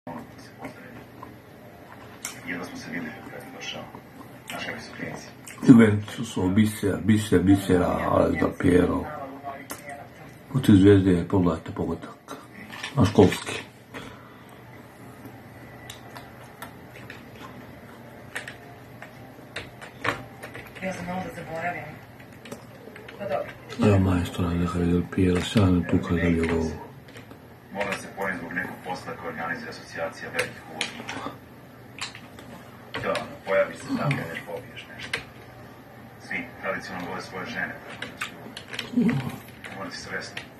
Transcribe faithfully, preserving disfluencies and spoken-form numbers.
Jedno smo se vidjeli kad je došao. Naš kakvi su klijenici? Juventusu, Bisera, Bisera, Bisera, Alex Del Piero. Protiv Zvezde, pogledajte pogodak. Na školski. Ja sam malo da zaboravim. Pa dobro. Evo majstora, neka je Del Piero, sjajno tu kad je ovo. Mora se pojem zbog nekog posla koji organizuje asocijacija velikih uvoznika. Da, pojaviš se tako da već pobiješ nešto. Svi tradicionalno vole svoje žene, tako da ću... Mora si svesno.